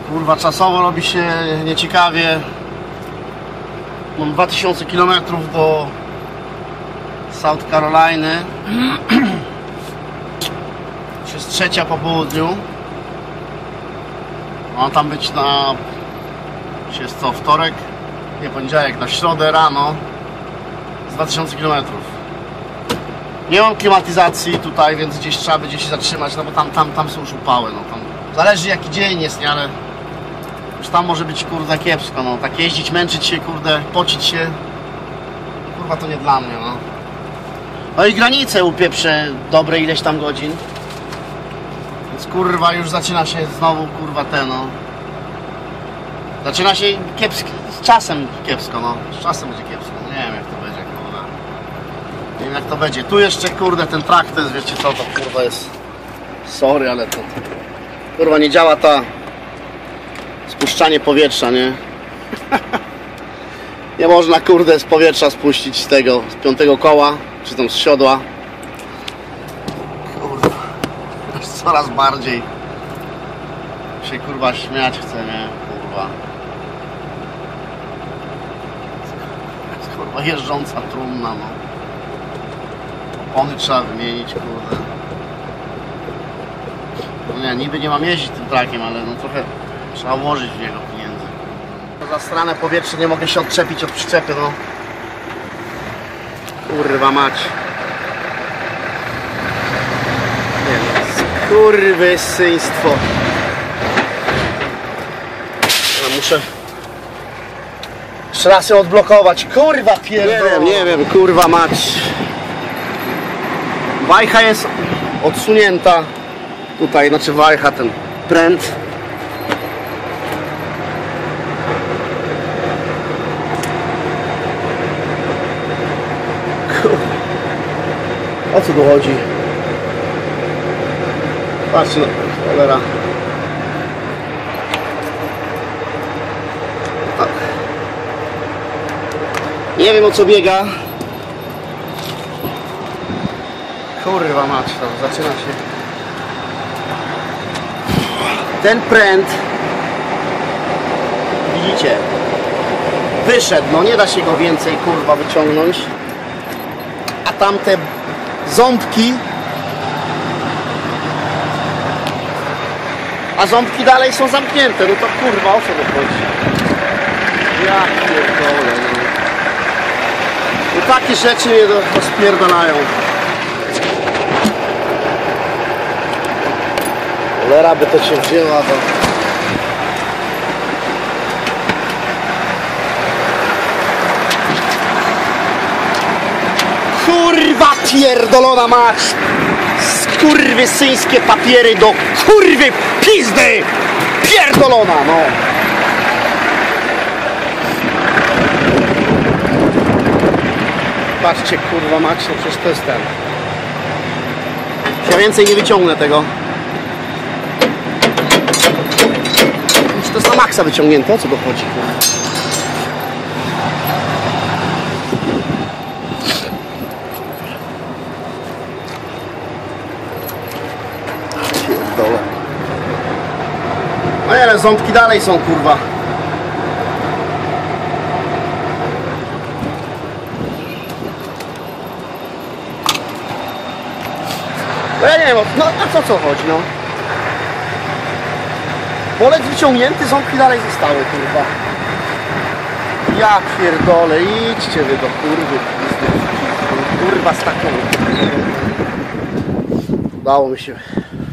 Kurwa, czasowo robi się nieciekawie. Mam 2000 km do South Caroliny. Już jest 3 po południu. Mam tam być na... jest co, wtorek? Nie, poniedziałek, na środę rano. Z 2000 km. Nie mam klimatyzacji tutaj, więc gdzieś trzeba będzie się zatrzymać, no bo tam są już upały, no tam. Zależy jaki dzień jest, nie, ale już tam może być, kurde, kiepsko, no. Tak jeździć, męczyć się, kurde, pocić się. Kurwa, to nie dla mnie, no. No i granice upieprzę dobre ileś tam godzin. Więc kurwa już zaczyna się znowu, kurwa, no. Zaczyna się kiepsko, z czasem kiepsko, no. Z czasem będzie kiepsko, nie wiem jak to będzie, kurwa. Nie wiem jak to będzie. Tu jeszcze, kurde, ten trakt to jest, wiecie co, to kurwa jest... Sorry, ale to... Kurwa, nie działa ta... Spuszczanie powietrza, nie? Nie można, kurde, z powietrza spuścić z tego, z 5. koła, czy tam z siodła. Kurwa, już coraz bardziej się, kurwa, śmiać chce, nie? Kurwa. Kurwa, jeżdżąca trumna, no. Opony trzeba wymienić, kurde. No nie, niby nie mam jeździć tym trakiem, ale no trochę trzeba włożyć w niego pieniędzy. Zasrane powietrze, nie mogę się odczepić od przyczepy, no. Kurwa mać. Nie wiem, skurwysyństwo. Ja muszę jeszcze raz ją odblokować. Kurwa pierdolę. Nie wiem, kurwa mać. Wajcha jest odsunięta. Tutaj, znaczy wajcha, ten pręt. O co tu chodzi? Patrzcie, no, cholera. Tak. Nie wiem o co biega. Kurwa mać, to zaczyna się. Ten pręt, widzicie, wyszedł, no nie da się go więcej, kurwa, wyciągnąć. A tamte ząbki, dalej są zamknięte, no to kurwa, o co to chodzi? Ja pierdolę, no. No takie rzeczy mnie rozpierdalają. Cholera by to się wzięła, bo... Kurwa pierdolona mać! Skurwysyńskie papiery do kurwy pizdy! Pierdolona, no! Patrzcie, kurwa mać, no przecież to jest ten. Ja więcej nie wyciągnę tego. To jest na maksa wyciągnięte, o co to chodzi? Pierdolę. No nie, ale ząbki dalej są, kurwa. No ja nie wiem, no a co chodzi, no? Bolec wyciągnięty, ząbki dalej zostały, kurwa. Ja pierdolę, idźcie wy do kurwy. Kurwa z taką. Udało mi się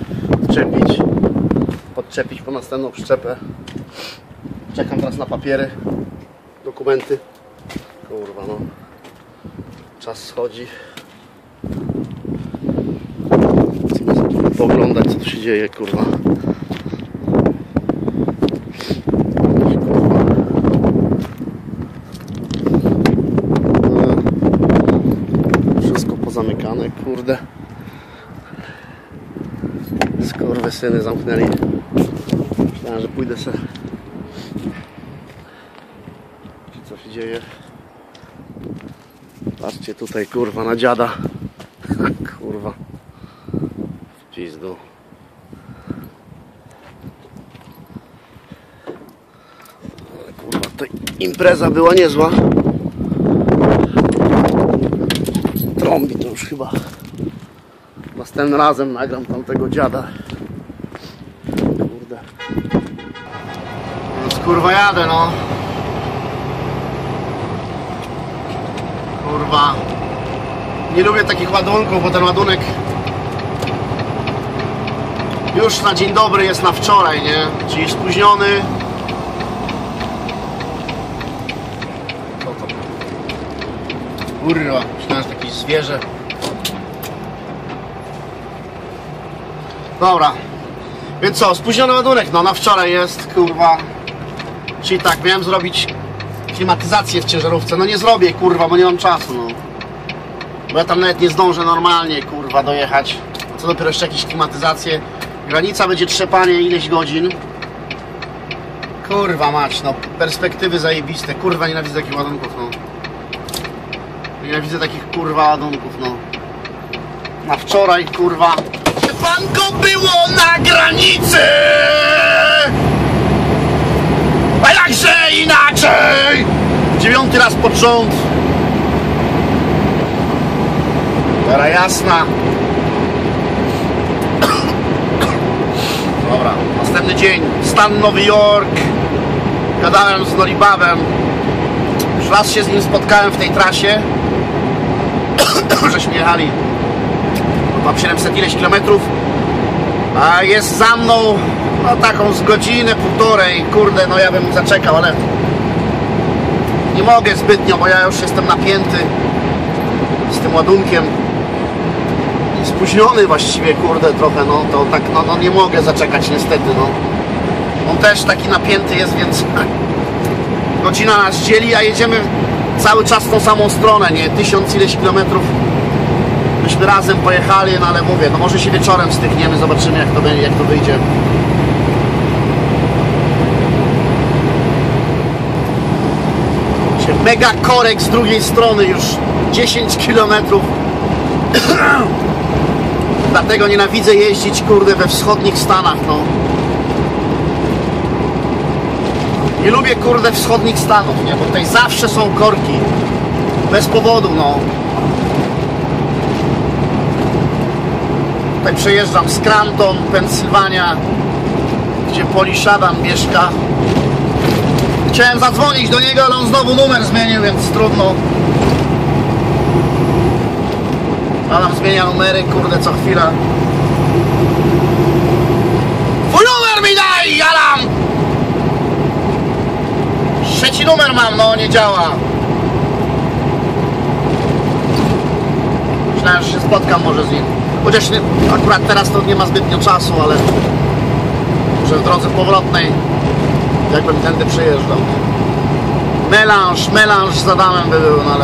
podczepić po następną przyczepę. Czekam teraz na papiery, dokumenty. Kurwa, no. Czas schodzi. Chcę pooglądać, co tu się dzieje, kurwa. Zamykane, kurde. Skurwysyny zamknęli. Myślałem, że pójdę se. Co się dzieje? Patrzcie tutaj, kurwa, na dziada. Kurwa. W pizdu. tutaj impreza była niezła. Trąbi to już chyba. Następnym razem nagram tamtego dziada. Kurde. Więc kurwa jadę, no. Kurwa. Nie lubię takich ładunków, bo ten ładunek już na dzień dobry jest na wczoraj, nie? Czyli spóźniony. Co to? Kurwa, myślałem, że jakieś zwierzę. Dobra. Więc co, spóźniony ładunek, no na wczoraj jest, kurwa. Czyli tak, miałem zrobić klimatyzację w ciężarówce. No nie zrobię, kurwa, bo nie mam czasu, no. Bo ja tam nawet nie zdążę normalnie, kurwa, dojechać. Co dopiero jeszcze jakieś klimatyzacje. Granica będzie trzepanie ileś godzin. Kurwa mać, no. Perspektywy zajebiste. Kurwa, nienawidzę takich ładunków, no. Nienawidzę takich, kurwa, ładunków, no. Na wczoraj, kurwa. Panko było na granicy! A jakże inaczej? 9. raz pod rząd. Teraz jasna. Dobra, następny dzień. Stan Nowy Jork. Gadałem z Noribawem. Już raz się z nim spotkałem w tej trasie. Żeśmy jechali. Mam 700 ileś kilometrów. A jest za mną no taką z godzinę, półtorej. Kurde, no ja bym zaczekał, ale nie mogę zbytnio, bo ja już jestem napięty z tym ładunkiem. I spóźniony właściwie, kurde, trochę, no to tak, no nie mogę zaczekać niestety, no. On też taki napięty jest, więc godzina nas dzieli, a jedziemy cały czas w tą samą stronę, nie? 1000 ileś kilometrów byśmy razem pojechali, no ale mówię, no może się wieczorem stykniemy, zobaczymy jak to wyjdzie. Mega korek z drugiej strony już 10 kilometrów. Dlatego nienawidzę jeździć, kurde, we wschodnich Stanach, no. Nie lubię, kurde, wschodnich Stanów, nie, bo tutaj zawsze są korki. Bez powodu, no. Tutaj przejeżdżam Scranton, Pensylwania, gdzie Polish Adam mieszka. Chciałem zadzwonić do niego, ale on znowu numer zmienił, więc trudno. Adam zmienia numery, kurde, co chwila. Twój numer mi daj, Adam! 3. numer mam, no nie działa. Myślałem, że się spotkam może z nim. Chociaż nie, akurat teraz to nie ma zbytnio czasu, ale może w drodze powrotnej jakbym tędy przejeżdżał. Melanż z Adamem by był, no ale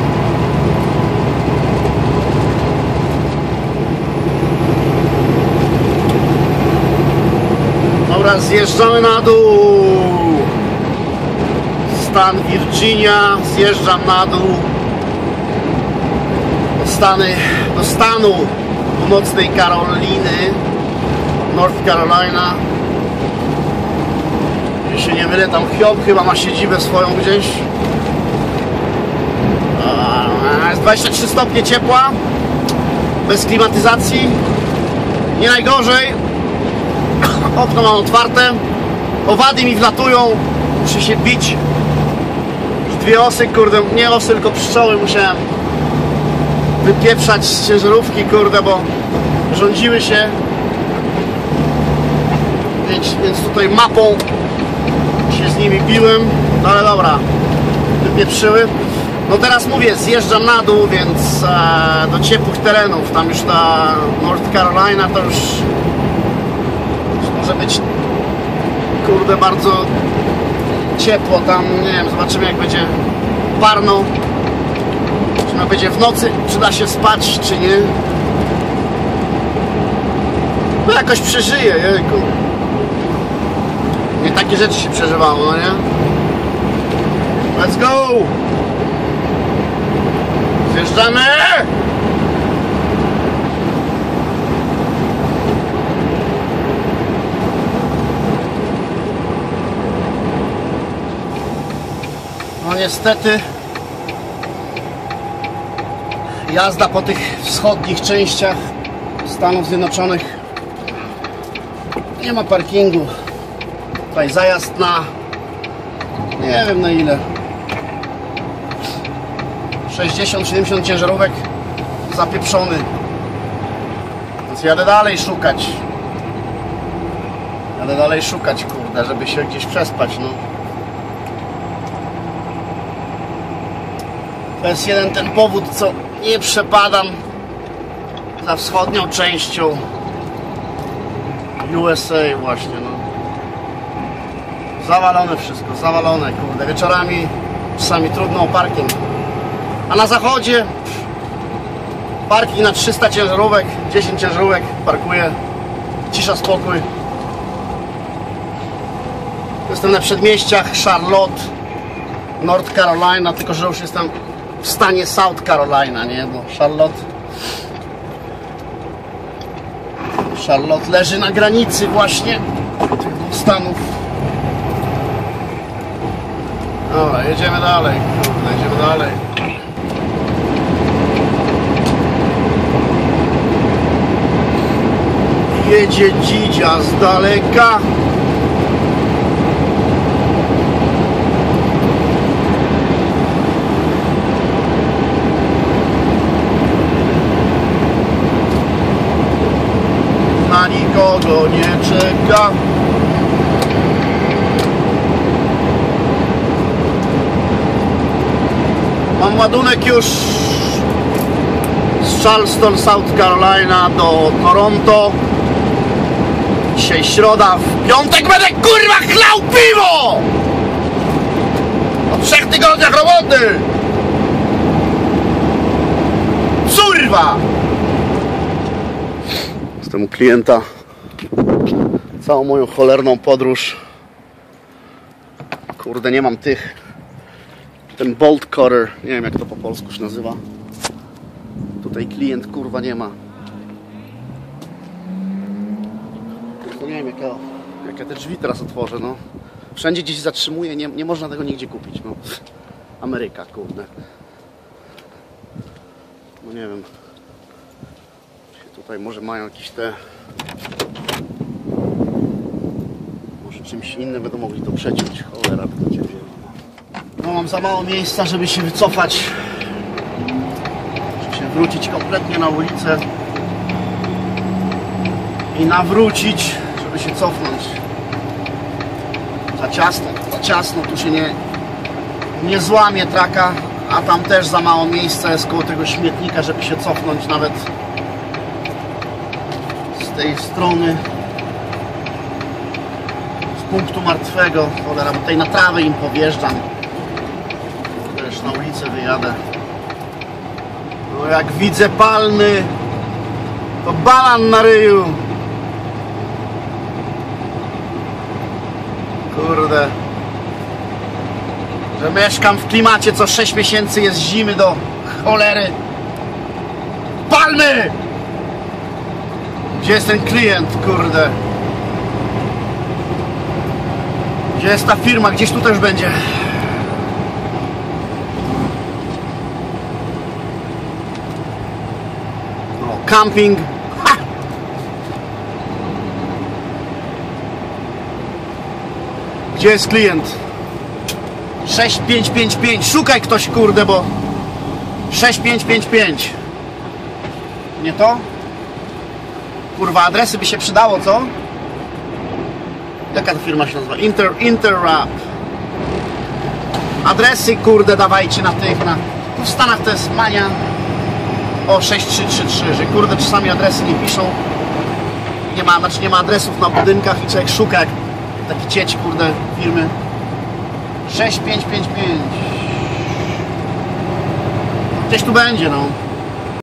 dobra, zjeżdżamy na dół. Stan Virginia, zjeżdżam na dół do stanu północnej Karoliny, North Carolina. Jeśli się nie mylę, tam Hiob chyba ma siedzibę swoją gdzieś. Jest 23 stopnie ciepła, bez klimatyzacji, nie najgorzej. Okno mam otwarte, owady mi wlatują, muszę się bić. Już 2 osy, kurde, nie osy, tylko pszczoły musiałem wypieprzać z ciężarówki, kurde, bo rządziły się. Więc tutaj mapą się z nimi biłem, no ale dobra, wypieprzyły. No teraz mówię, zjeżdżam na dół, więc do ciepłych terenów, tam już ta North Carolina to już może być, kurde, bardzo ciepło tam, nie wiem, zobaczymy jak będzie parno, czy jak będzie w nocy, czy da się spać, czy nie. No jakoś przeżyję, jejku. Nie takie rzeczy się przeżywało, no nie? Let's go! Zjeżdżamy! No niestety jazda po tych wschodnich częściach Stanów Zjednoczonych nie ma parkingu. Tutaj zajazd na nie wiem na ile 60-70 ciężarówek zapieprzony. Więc jadę dalej szukać, kurde, żeby się gdzieś przespać, no. To jest jeden ten powód, co nie przepadam za wschodnią częścią USA właśnie, no. Zawalone wszystko, zawalone, kurde. Wieczorami czasami trudno o parking. A na zachodzie parking na 300 ciężarówek, 10 ciężarówek parkuje, cisza, spokój. Jestem na przedmieściach Charlotte, North Carolina, tylko że już jestem w stanie South Carolina, nie? Bo Charlotte leży na granicy właśnie tych dwóch stanów. Dobra, jedziemy dalej, kurde, jedziemy dalej. Jedzie dzidzia z daleka. Na nikogo nie czeka. Mam ładunek już z Charleston, South Carolina do Toronto. Dzisiaj środa, w piątek będę kurwa chlał piwo! Po 3 tygodniach roboty! Kurwa! Jestem u klienta całą moją cholerną podróż. Kurde, nie mam tych. Ten bolt cutter, nie wiem jak to po polsku się nazywa. Tutaj klient kurwa nie ma. Tylko nie wiem jak ja te drzwi teraz otworzę, no. Wszędzie gdzieś zatrzymuję, nie można tego nigdzie kupić, no. Ameryka, kurde. No nie wiem. Tutaj może mają jakieś te... Może czymś innym będą mogli to przeciąć. Cholera, tylko cię wiem. No mam za mało miejsca, żeby się wycofać. Muszę się wrócić kompletnie na ulicę. I nawrócić, żeby się cofnąć. Za ciasno, tu się nie złamie traka, a tam też za mało miejsca jest koło tego śmietnika, żeby się cofnąć nawet z tej strony, z punktu martwego. Cholera, bo tutaj na trawę im powjeżdżam. Też na ulicę wyjadę. No jak widzę palmy, to balan na ryju. Kurde, że mieszkam w klimacie, co 6 miesięcy jest zimy do cholery. Palmy! Gdzie jest ten klient, kurde? Gdzie jest ta firma? Gdzieś tu też będzie. No, camping. Ha! Gdzie jest klient? 6555. Szukaj ktoś, kurde, bo 6555. Nie to? Kurwa, adresy by się przydało, co? Jaka ta firma się nazywa? Interwrap. Adresy, kurde, dawajcie na tych, tu w Stanach to jest mania o 6333, że kurde czasami adresy nie piszą. Nie ma adresów na budynkach i człowiek szuka jak taki cieć, kurde, firmy. 6555. Gdzieś tu będzie, no.